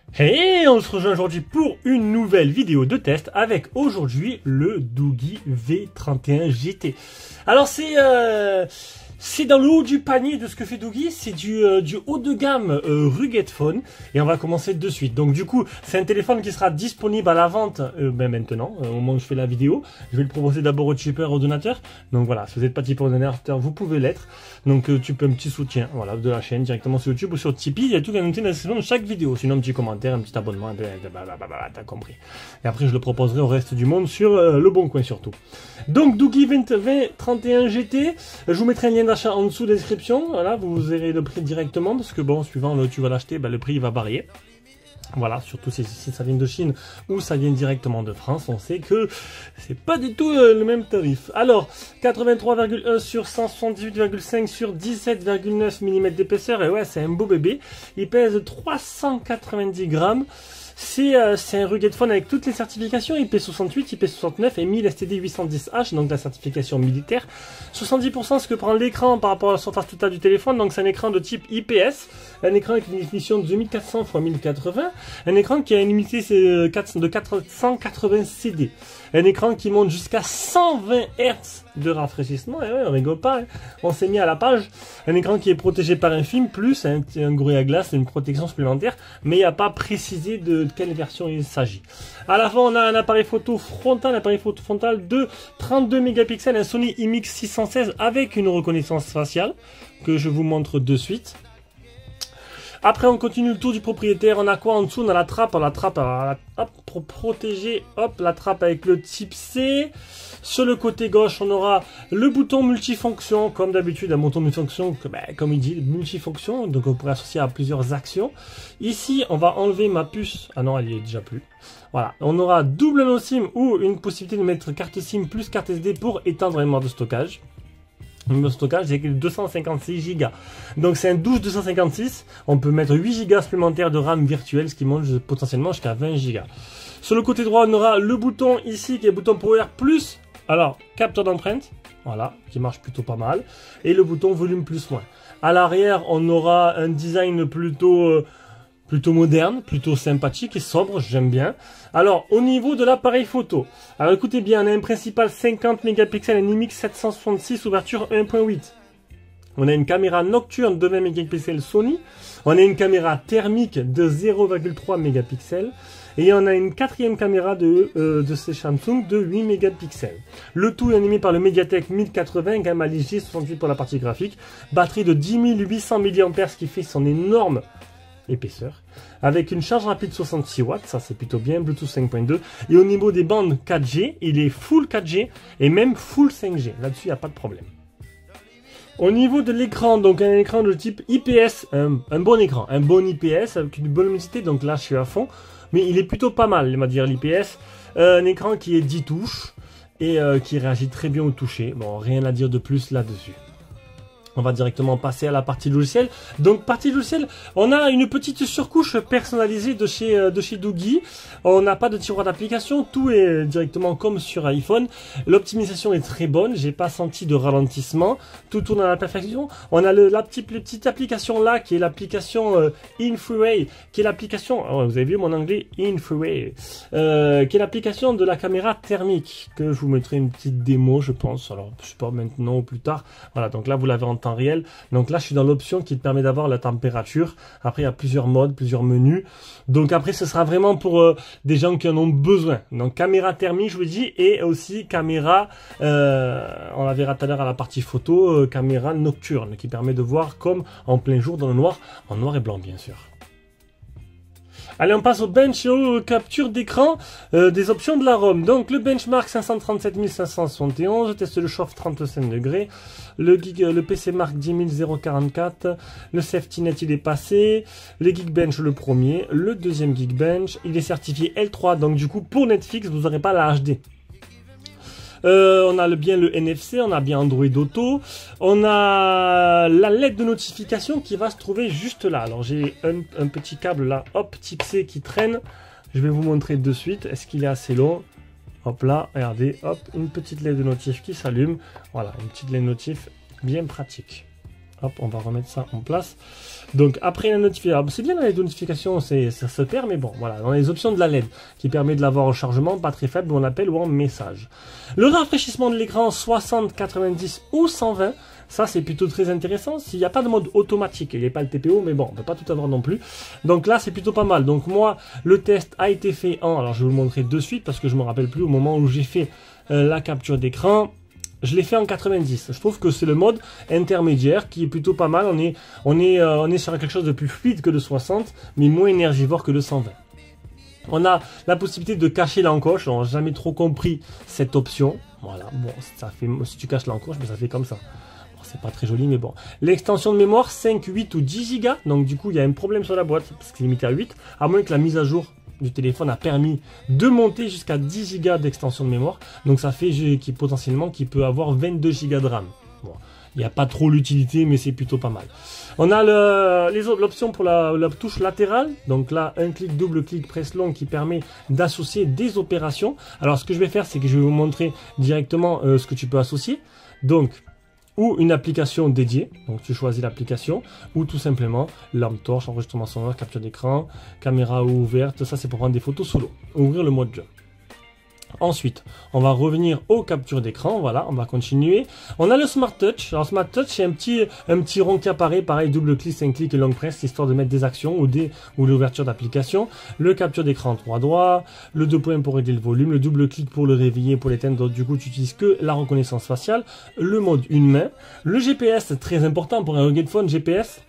Hey, on se rejoint aujourd'hui pour une nouvelle vidéo de test avec aujourd'hui le Doogee V31 GT. Alors c'est dans le haut du panier de ce que fait Doogee, c'est du haut de gamme rugged phone et on va commencer de suite. Donc du coup c'est un téléphone qui sera disponible à la vente maintenant, au moment où je fais la vidéo. Je vais le proposer d'abord au tipeur, au donateur. Donc voilà, si vous n'êtes pas tipeur ou donateur, vous pouvez l'être. Donc tu peux un petit soutien voilà, de la chaîne directement sur YouTube ou sur Tipeee. Il y a tout qui est noté dans la description de chaque vidéo. Sinon un petit commentaire, un petit abonnement, t'as compris. Et après je le proposerai au reste du monde sur Le Bon Coin surtout. Donc Doogee V31 GT, je vous mettrai un lien d'achat en dessous de la description. Voilà, vous verrez le prix directement parce que bon, suivant là où tu vas l'acheter, le prix il va varier. Voilà, surtout si ça vient de Chine ou ça vient directement de France, on sait que c'est pas du tout le même tarif. Alors, 83,1 sur 178,5 sur 17,9 mm d'épaisseur, et ouais, c'est un beau bébé. Il pèse 390 grammes. C'est un rugged phone avec toutes les certifications, IP68, IP69 et 1000 STD 810H, donc la certification militaire. 70% ce que prend l'écran par rapport à la surface totale du téléphone, donc c'est un écran de type IPS, un écran avec une définition de 2400 x 1080, un écran qui a une unité de 480 CD, un écran qui monte jusqu'à 120 Hz de rafraîchissement, et ouais, on rigole pas, hein. On s'est mis à la page, un écran qui est protégé par un film, plus un grue à glace, une protection supplémentaire, mais il n'y a pas précisé de quelle version il s'agit. À l'avant, on a un appareil photo frontal, de 32 mégapixels, un Sony IMX616 avec une reconnaissance faciale, que je vous montre de suite. Après, on continue le tour du propriétaire. On a quoi en dessous? On a la trappe. Hop, pour protéger, hop, la trappe avec le type C. Sur le côté gauche, on aura le bouton multifonction, comme d'habitude, un bouton multifonction, comme il dit, multifonction, donc on pourrait associer à plusieurs actions. Ici, on va enlever ma puce. Ah non, elle y est déjà plus. Voilà, on aura double anneau SIM ou une possibilité de mettre carte SIM plus carte SD pour étendre les mémoire de stockage. Le stockage c'est 256 Go. Donc c'est un 12 on peut mettre 8 Go supplémentaires de RAM virtuelle, ce qui monte potentiellement jusqu'à 20 Go. Sur le côté droit, on aura le bouton ici qui est le bouton Power Plus. Alors, capteur d'empreinte, voilà, qui marche plutôt pas mal. Et le bouton volume plus moins. À l'arrière, on aura un design plutôt moderne, plutôt sympathique et sobre, j'aime bien. Alors, au niveau de l'appareil photo, alors écoutez bien, on a un principal 50 mégapixels, un IMX766, ouverture 1.8. On a une caméra nocturne de 20 mégapixels Sony. On a une caméra thermique de 0,3 mégapixels. Et on a une quatrième caméra de ces Samsung de 8 mégapixels. Le tout est animé par le Mediatek 1080, gamme Allégé 68 pour la partie graphique. Batterie de 10 800 mAh, ce qui fait son énorme épaisseur, avec une charge rapide 66 watts, ça c'est plutôt bien, Bluetooth 5.2, et au niveau des bandes 4G, il est full 4G et même full 5G, là-dessus il n'y a pas de problème. Au niveau de l'écran, donc un écran de type IPS, un bon écran, un bon IPS avec une bonne luminosité, donc là je suis à fond, mais il est plutôt pas mal, on va dire l'IPS, un écran qui est 10 touches et qui réagit très bien au toucher, bon rien à dire de plus là-dessus. On va directement passer à la partie logicielle. Donc partie logicielle, on a une petite surcouche personnalisée de chez Doogee. On n'a pas de tiroir d'application, tout est directement comme sur iPhone. L'optimisation est très bonne, j'ai pas senti de ralentissement. Tout tourne à la perfection. On a la petite application là qui est l'application InFreeway, qui est l'application, oh, vous avez vu mon anglais, InFreeway, qui est l'application de la caméra thermique, que je vous mettrai une petite démo je pense, alors je sais pas maintenant ou plus tard. Voilà, donc là vous l'avez en temps réel. Donc là je suis dans l'option qui te permet d'avoir la température. Après il y a plusieurs modes, plusieurs menus. Donc après ce sera vraiment pour des gens qui en ont besoin. Donc caméra thermique je vous dis, et aussi caméra, on la verra tout à l'heure à la partie photo, caméra nocturne qui permet de voir comme en plein jour dans le noir, en noir et blanc bien sûr. Allez, on passe au bench et aux captures d'écran des options de la ROM. Donc le benchmark 537 571, test le chauffe 35 degrés, le PC Mark 10044, le Safety Net il est passé, les Geekbench le premier, le deuxième Geekbench, il est certifié L3, donc du coup pour Netflix vous n'aurez pas la HD. On a bien le NFC, on a bien Android Auto, on a la LED de notification qui va se trouver juste là. Alors j'ai un petit câble là, hop, type C qui traîne, je vais vous montrer de suite, est-ce qu'il est assez long? Hop là, regardez, hop, une petite LED de notif qui s'allume, voilà, une petite LED de notif bien pratique. Hop, on va remettre ça en place. Donc après la notification, c'est bien les notifications, ça se perd, mais bon, voilà, dans les options de la LED, qui permet de l'avoir au chargement, pas très faible, ou en appel ou en message. Le rafraîchissement de l'écran 60, 90 ou 120, ça c'est plutôt très intéressant. S'il n'y a pas de mode automatique, il n'y a pas le TPO, mais bon, on ne peut pas tout avoir non plus. Donc là c'est plutôt pas mal. Donc moi, le test a été fait en, alors je vais vous le montrer de suite, parce que je me rappelle plus au moment où j'ai fait la capture d'écran. Je l'ai fait en 90. Je trouve que c'est le mode intermédiaire qui est plutôt pas mal. On est sur quelque chose de plus fluide que le 60, mais moins énergivore que le 120. On a la possibilité de cacher l'encoche. On n'a jamais trop compris cette option. Voilà, bon, ça fait, si tu caches l'encoche, mais ça fait comme ça. Bon, c'est pas très joli, mais bon. L'extension de mémoire, 5, 8 ou 10 Go. Donc du coup, il y a un problème sur la boîte, parce que c'est limité à 8. À moins que la mise à jour du téléphone a permis de monter jusqu'à 10 Go d'extension de mémoire. Donc ça fait potentiellement qu'il peut avoir 22 Go de RAM. Bon, il n'y a pas trop l'utilité, mais c'est plutôt pas mal. On a l'option pour la touche latérale. Donc là, un clic, double clic, presse long qui permet d'associer des opérations. Alors ce que je vais faire, c'est que je vais vous montrer directement ce que tu peux associer. Donc, ou une application dédiée, donc tu choisis l'application, ou tout simplement lampe torche, enregistrement sonore, capture d'écran, caméra ouverte, ça c'est pour prendre des photos sous l'eau, ouvrir le mode jeu. Ensuite, on va revenir aux captures d'écran, voilà, on va continuer. On a le Smart Touch. Alors Smart Touch, c'est un petit rond qui apparaît, pareil, double clic, 5 clics et long press, histoire de mettre des actions ou l'ouverture d'application. Le capture d'écran 3 doigts, le 2 points pour régler le volume, le double clic pour le réveiller, pour l'éteindre, donc du coup tu utilises que la reconnaissance faciale, le mode une main, le GPS, très important pour un rugged phone, GPS.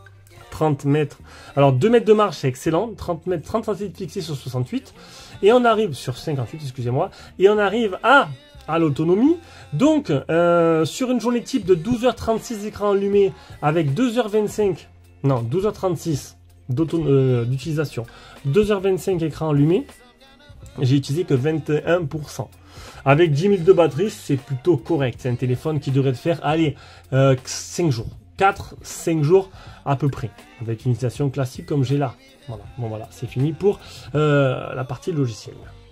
30 mètres. Alors 2 mètres de marche, c'est excellent. 30 mètres, 30 cm fixé sur 68. Et on arrive sur 58, excusez-moi. Et on arrive à l'autonomie. Donc, sur une journée type de 12h36 écran allumé avec 2h25, non, 12h36 d'utilisation, 2h25 écran allumé, j'ai utilisé que 21%. Avec 10 000 de batterie, c'est plutôt correct. C'est un téléphone qui devrait te faire, allez, 5 jours. 4-5 jours à peu près, avec une utilisation classique comme j'ai là. Voilà, bon voilà, c'est fini pour la partie logicielle.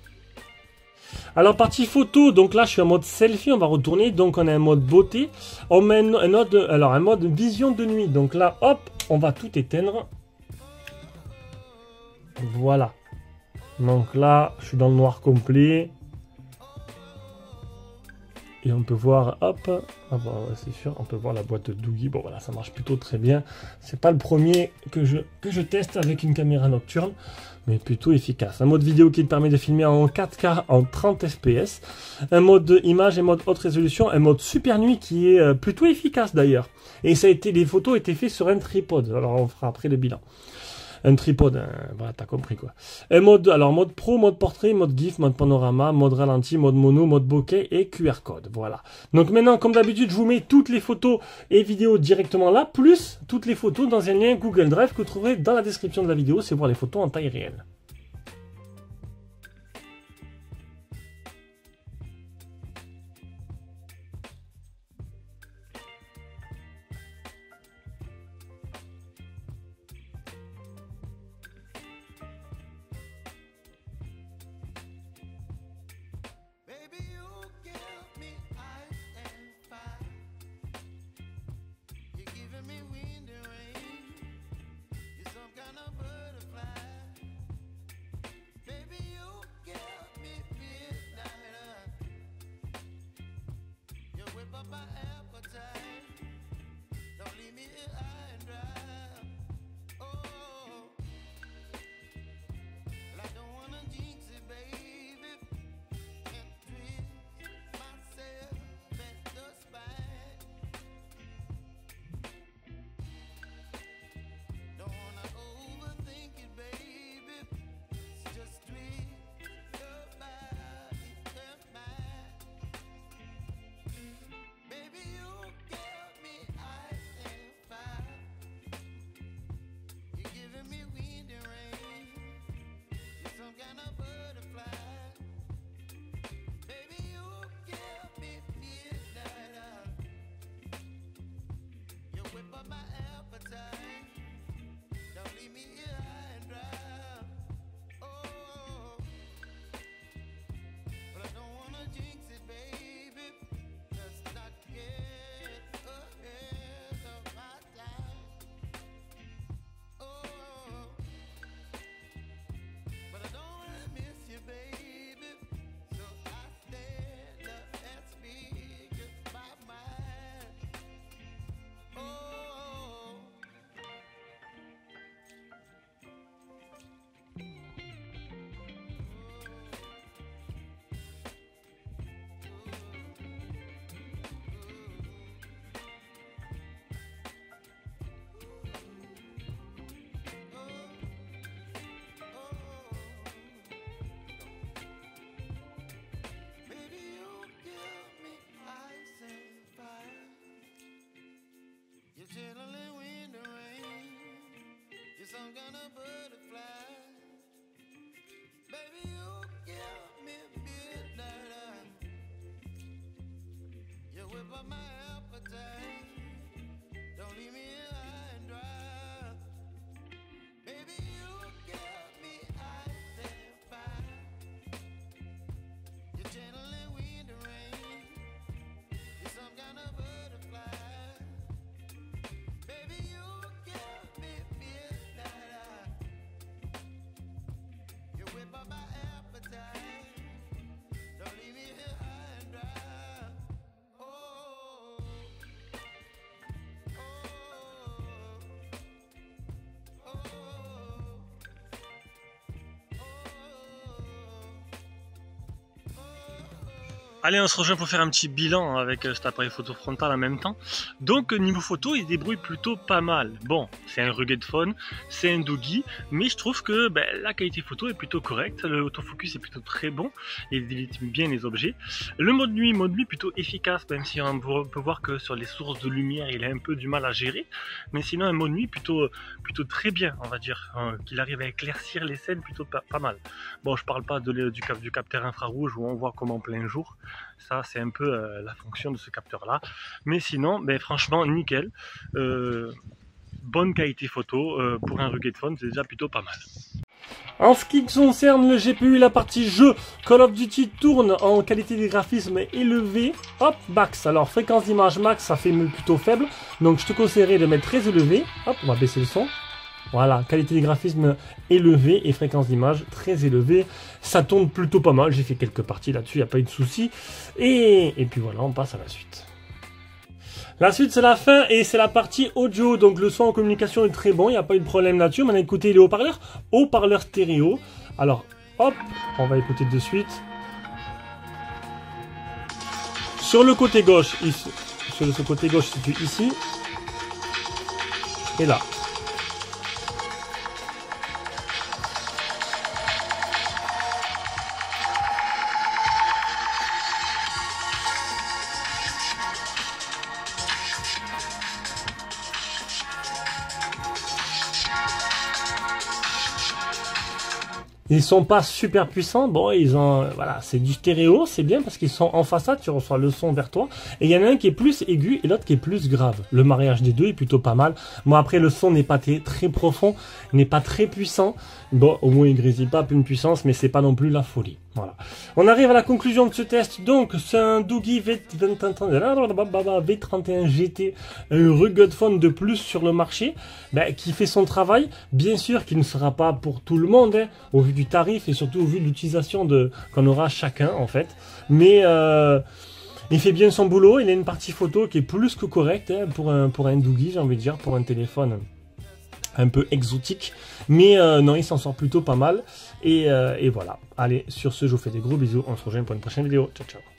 Alors partie photo, donc là je suis en mode selfie, on va retourner, donc on a un mode beauté, on met un mode vision de nuit, donc là hop, on va tout éteindre. Voilà, donc là je suis dans le noir complet. Et on peut voir, hop, ah bon, c'est sûr, on peut voir la boîte de Doogee. Bon voilà, ça marche plutôt très bien. C'est pas le premier que je teste avec une caméra nocturne, mais plutôt efficace. Un mode vidéo qui te permet de filmer en 4K en 30 fps. Un mode image et mode haute résolution. Un mode super nuit qui est plutôt efficace d'ailleurs. Et les photos étaient faites sur un tripod. Alors on fera après le bilan. Un tripod, voilà, t'as compris quoi. Et mode pro, mode portrait, mode GIF, mode panorama, mode ralenti, mode mono, mode bokeh et QR code, voilà. Donc maintenant, comme d'habitude, je vous mets toutes les photos et vidéos directement là, plus toutes les photos dans un lien Google Drive que vous trouverez dans la description de la vidéo, c'est voir les photos en taille réelle. some kind of butterfly. Baby, you give me midnight. You whip up my appetite. Don't leave me here high and dry. Baby, you give me ice and fire. You're channeling wind and rain. You're some kind of butterfly. Baby, you give me midnight. You whip up my appetite. Don't leave me here high and dry. Oh, oh, oh, oh. Allez, on se rejoint pour faire un petit bilan avec cet appareil photo frontal en même temps. Donc niveau photo, il débrouille plutôt pas mal. Bon, c'est un rugged phone, c'est un Doogee, mais je trouve que la qualité photo est plutôt correcte. Le autofocus est plutôt très bon, il délite bien les objets. Le mode nuit plutôt efficace, même si on peut voir que sur les sources de lumière, il a un peu du mal à gérer. Mais sinon, un mode nuit plutôt très bien, on va dire, qu'il arrive à éclaircir les scènes plutôt pas mal. Bon, je parle pas du capteur infrarouge où on voit comme en plein jour. Ça, c'est un peu la fonction de ce capteur-là. Mais sinon, franchement, nickel. Bonne qualité photo. Pour un rugged phone, c'est déjà plutôt pas mal. En ce qui concerne le GPU, la partie jeu, Call of Duty tourne en qualité de graphisme élevée. Hop, max. Alors, fréquence d'image max, ça fait plutôt faible. Donc, je te conseillerais de mettre très élevé. Hop, on va baisser le son. Voilà, qualité des graphismes élevée et fréquence d'image très élevée. Ça tourne plutôt pas mal, j'ai fait quelques parties là-dessus, il n'y a pas eu de souci. Et puis voilà, on passe à la suite. La suite, c'est la fin et c'est la partie audio. Donc le son en communication est très bon, il n'y a pas eu de problème là-dessus. On a écouté les haut-parleurs. Haut-parleurs stéréo. Alors, hop, on va écouter de suite. Sur le côté gauche, ici, sur ce côté gauche situé ici. Et là. Ils sont pas super puissants, bon, ils ont, voilà, c'est du stéréo, c'est bien parce qu'ils sont en façade, tu reçois le son vers toi, et il y en a un qui est plus aigu et l'autre qui est plus grave. Le mariage des deux est plutôt pas mal. Bon, après, le son n'est pas très profond, n'est pas très puissant. Bon, au moins, il grésille pas pleine puissance, mais c'est pas non plus la folie. Voilà. On arrive à la conclusion de ce test. Donc, c'est un Doogee V31 GT, un rugged phone de plus sur le marché, qui fait son travail. Bien sûr qu'il ne sera pas pour tout le monde, hein, au vu du tarif et surtout au vu de l'utilisation qu'on aura chacun, en fait. Mais il fait bien son boulot. Il a une partie photo qui est plus que correcte, hein, pour un Doogee, j'ai envie de dire, pour un téléphone un peu exotique. Mais non, il s'en sort plutôt pas mal. Et voilà. Allez, sur ce, je vous fais des gros bisous. On se rejoint pour une prochaine vidéo. Ciao, ciao.